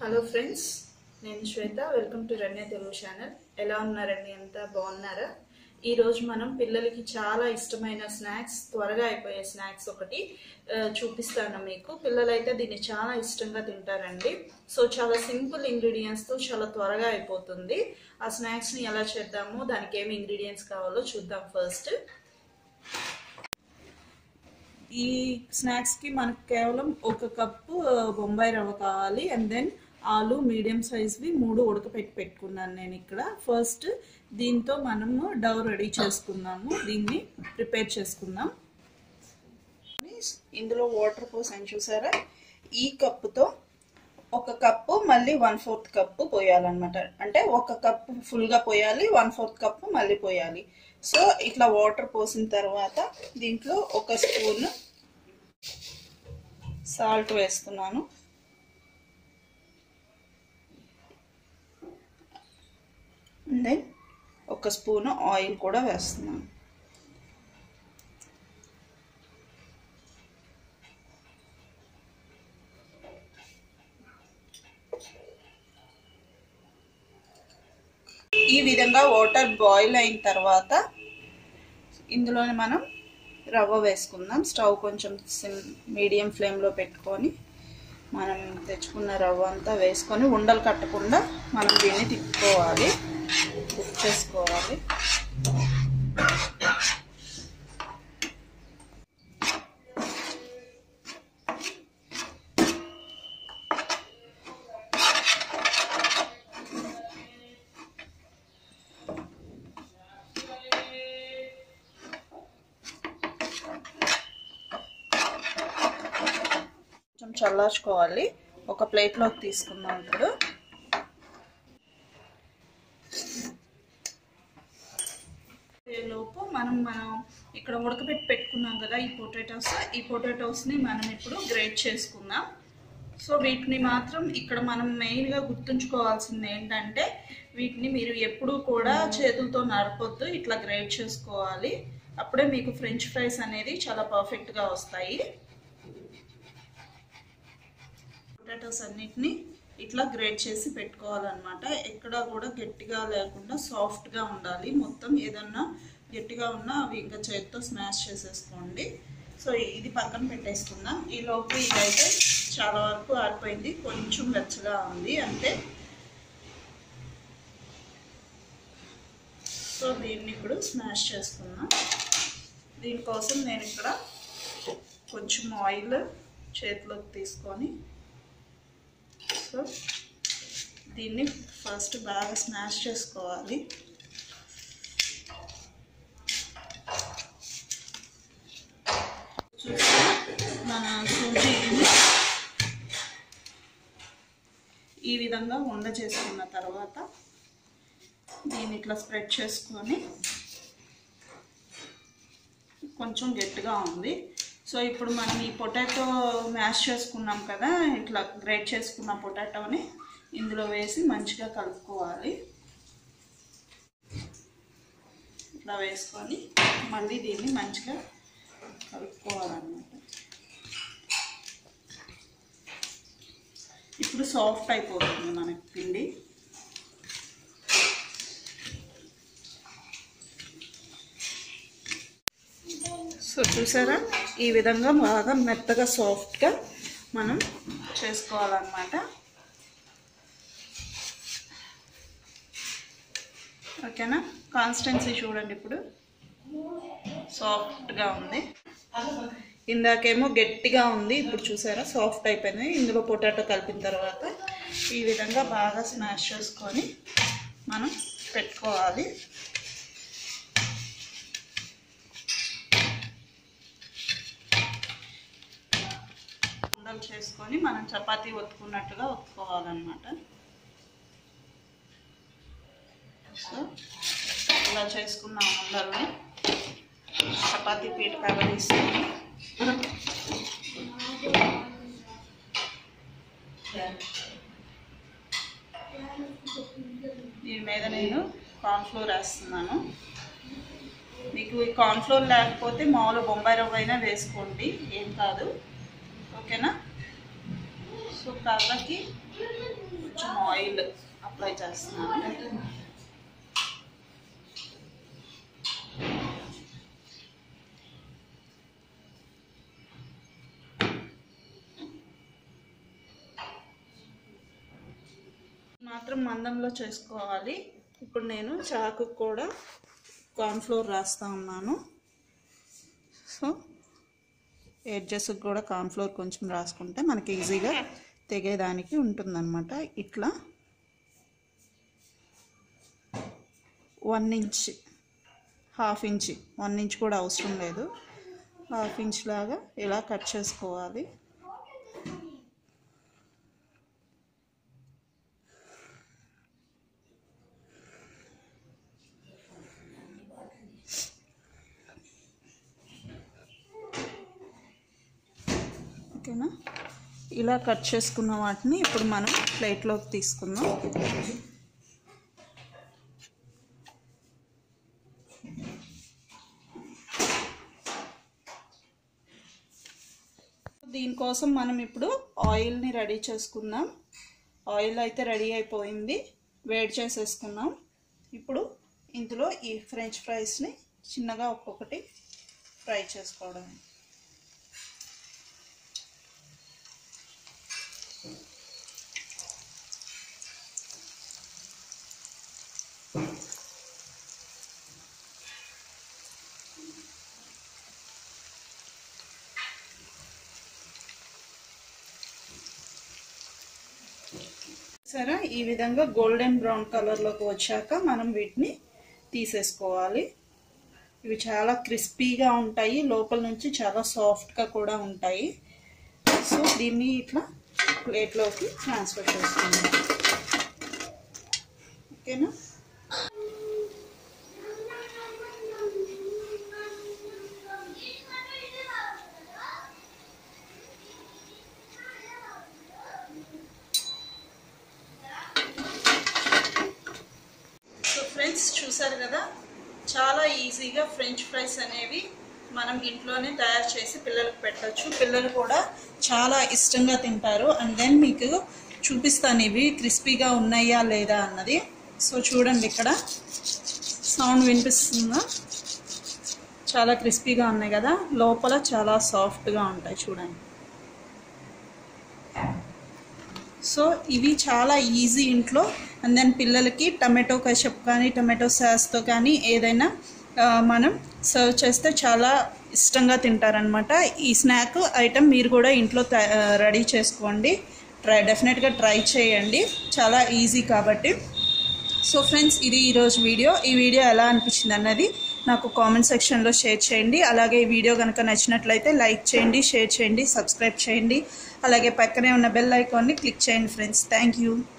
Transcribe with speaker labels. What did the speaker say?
Speaker 1: Hello friends, నేను Shweta. Welcome to Ranya Telugu channel. ఎలా ఉన్నారండి? అంతా బాగున్నారా? ఈరోజు మనం పిల్లలకి చాలా ఇష్టమైన స్నాక్స్, త్వరగా అయిపోయే స్నాక్స్ ఒకటి చూపిస్తాను మీకు. పిల్లలైతే దీన్ని చాలా ఇష్టంగా తింటారండి. సో చాలా సింపుల్ ఇంగ్రీడియంట్స్తో చాలా త్వరగా అయిపోతుంది. ఆ స్నాక్స్ని ఎలా చేద్దామో, దానికి ఏమి ఇంగ్రీడియంట్స్ కావాలో చూద్దాం. ఫస్ట్ ఈ స్నాక్స్కి మనకు కేవలం 1 కప్పు బొంబాయి రవ్వ కావాలి. అండ్ దెన్ ఆలు మీడియం సైజ్వి 3 ఉడకపెట్టి పెట్టుకున్నాను నేను ఇక్కడ. ఫస్ట్ దీంతో మనము డౌ రెడీ చేసుకుందాము. దీన్ని ప్రిపేర్ చేసుకుందాం. ఇందులో వాటర్ పోసాను చూసారా? ఈ కప్పుతో 1 కప్పు మళ్ళీ 1/4 కప్పు పోయాలన్నమాట. అంటే 1 కప్పు ఫుల్గా పోయాలి, 1/4 కప్పు మళ్ళీ పోయాలి. సో ఇట్లా వాటర్ పోసిన తర్వాత దీంట్లో 1 స్పూన్ సాల్ట్ వేస్తున్నాను. దెన్ 1 స్పూన్ ఆయిల్ కూడా వేస్తున్నాను. ఈ విధంగా వాటర్ బాయిల్ అయిన తర్వాత ఇందులోనే మనం రవ్వ వేసుకుందాం. స్టవ్ కొంచెం మీడియం ఫ్లేమ్లో పెట్టుకొని మనం తెచ్చుకున్న రవ్వ అంతా వేసుకొని ఉండలు కట్టకుండా మనం దీన్ని తిప్పుకోవాలి, కుక్ చేసుకోవాలి. చల్లార్చుకోవాలి. ఒక ప్లేట్లోకి తీసుకుందాం. ఇప్పుడు లోపు మనం ఇక్కడ ఉడకబెట్టి పెట్టుకున్నాం కదా ఈ పొటాటోస్ని మనం ఇప్పుడు గ్రేట్ చేసుకుందాం. సో వీటిని మాత్రం ఇక్కడ మనం మెయిన్గా గుర్తుంచుకోవాల్సింది ఏంటంటే, వీటిని మీరు ఎప్పుడూ కూడా చేతులతో నరపొద్దు, ఇట్లా గ్రేట్ చేసుకోవాలి. అప్పుడే మీకు ఫ్రెంచ్ ఫ్రైస్ అనేది చాలా పర్ఫెక్ట్గా వస్తాయి. పొటాటోస్ అన్నిటిని ఇట్లా గ్రేట్ చేసి పెట్టుకోవాలన్నమాట. ఎక్కడా కూడా గట్టిగా లేకుండా సాఫ్ట్గా ఉండాలి. మొత్తం ఏదన్నా గట్టిగా ఉన్నా అవి ఇంకా చేతితో స్మాష్ చేసేసుకోండి. సో ఇది పక్కన పెట్టేసుకుందాం. ఈలోపు ఇదైతే చాలా వరకు ఆరిపోయింది, కొంచెం వెచ్చగా ఉంది అంతే. సో దీన్ని ఇప్పుడు స్మాష్ చేసుకుందాం. దీనికోసం నేను ఇక్కడ కొంచెం ఆయిల్ చేతిలోకి తీసుకొని సో దీన్ని ఫస్ట్ బాగా స్మాష్ చేసుకోవాలి. మన సూజీని ఈ విధంగా ఉండ చేసుకున్న తర్వాత దీన్ని ఇట్లా స్ప్రెడ్ చేసుకొని, కొంచెం గట్టిగా ఉంది. సో ఇప్పుడు మనం ఈ పొటాటో మ్యాష్ చేసుకున్నాం కదా, ఇట్లా గ్రేట్ చేసుకున్న పొటాటోని ఇందులో వేసి మంచిగా కలుపుకోవాలి. ఇట్లా వేసుకొని మళ్ళీ దీన్ని మంచిగా కలుపుకోవాలన్నమాట. ఇప్పుడు సాఫ్ట్ అయిపోతుంది మనకి పిండి. సో చూసారా, ఈ విధంగా బాగా మెత్తగా సాఫ్ట్గా మనం చేసుకోవాలన్నమాట. ఓకేనా? కాన్సిస్టెన్సీ చూడండి, ఇప్పుడు సాఫ్ట్గా ఉంది. ఇందాకేమో గట్టిగా ఉంది, ఇప్పుడు చూసారా సాఫ్ట్ అయిపోయింది. ఇందులో పొటాటో కలిపిన తర్వాత ఈ విధంగా బాగా స్మాష్ చేసుకొని మనం పెట్టుకోవాలి. చేసుకొని మనం చపాతీ ఒత్తుకున్నట్టుగా ఒత్తుకోవాలన్నమాట. సో ఇలా చేసుకున్న ఉండల్ని చపాతీ పీట కలగేసుకొని దీని మీద నేను కార్న్ఫ్లోర్ వేస్తున్నాను. మీకు ఈ కార్న్ఫ్లోర్ లేకపోతే మామూలు బొంబాయి రవ్వ అయినా వేసుకోండి, ఏం కాదు. ఓకేనా? సో కర్రకి ఆయిల్ అప్లై చేస్తున్నాను. మాత్రం మందంలో చేసుకోవాలి. ఇప్పుడు నేను చాకు కూడా కార్న్ఫ్లోర్ రాస్తా ఉన్నాను. సో ఎడ్జెస్కి కూడా కార్న్ఫ్లోర్ కొంచెం రాసుకుంటే మనకి ఈజీగా తెగేదానికి ఉంటుందన్నమాట. ఇట్లా 1 ఇంచ్, హాఫ్ ఇంచ్, 1 ఇంచ్ కూడా అవసరం లేదు, హాఫ్ ఇంచ్ లాగా ఇలా కట్ చేసుకోవాలి. ఓకేనా? ఇలా కట్ చేసుకున్న వాటిని ఇప్పుడు మనం ప్లేట్లోకి తీసుకుందాం. దీనికోసం మనం ఇప్పుడు ఆయిల్ని రెడీ చేసుకుందాం. ఆయిల్ అయితే రెడీ అయిపోయింది, వేడి చేసేసుకున్నాం. ఇప్పుడు ఇందులో ఈ ఫ్రెంచ్ ఫ్రైస్ని చిన్నగా ఒక్కొక్కటి ఫ్రై చేసుకోవడం. సరే, ఈ విధంగా గోల్డెన్ బ్రౌన్ కలర్లోకి వచ్చాక మనం వీటిని తీసేసుకోవాలి. ఇవి చాలా క్రిస్పీగా ఉంటాయి, లోపల నుంచి చాలా సాఫ్ట్గా కూడా ఉంటాయి. సో దీన్ని ఇట్లా ప్లేట్లోకి ట్రాన్స్ఫర్ చేసుకుందాం. ఓకేనా? ఫ్రెండ్స్, చూసారు కదా, చాలా ఈజీగా ఫ్రెంచ్ ఫ్రైస్ అనేవి మనం ఇంట్లోనే తయారు చేసి పిల్లలకు పెట్టచ్చు. పిల్లలు కూడా చాలా ఇష్టంగా తింటారు. అండ్ దెన్ మీకు చూపిస్తాను ఇవి క్రిస్పీగా ఉన్నాయా లేదా అన్నది. సో చూడండి, ఇక్కడ సౌండ్ వినిపిస్తుందా? చాలా క్రిస్పీగా ఉన్నాయి కదా, లోపల చాలా సాఫ్ట్గా ఉంటాయి చూడండి. సో ఇవి చాలా ఈజీ ఇంట్లో. అండ్ దెన్ పిల్లలకి టమాటో కెచప్ కానీ టమాటో సాస్తో కానీ ఏదైనా మనం సర్వ్ చేస్తే చాలా ఇష్టంగా తింటారనమాట. ఈ స్నాక్ ఐటమ్ మీరు కూడా ఇంట్లో రెడీ చేసుకోండి, డెఫినెట్గా ట్రై చేయండి, చాలా ఈజీ కాబట్టి. సో ఫ్రెండ్స్, ఇది ఈరోజు వీడియో. ఈ వీడియో ఎలా అనిపించింది అన్నది నాకు కామెంట్ సెక్షన్లో షేర్ చేయండి. అలాగే ఈ వీడియో కనుక నచ్చినట్లయితే లైక్ చేయండి, షేర్ చేయండి, సబ్స్క్రైబ్ చేయండి. అలాగే పక్కనే ఉన్న బెల్ ఐకాన్ని క్లిక్ చేయండి ఫ్రెండ్స్. Thank you.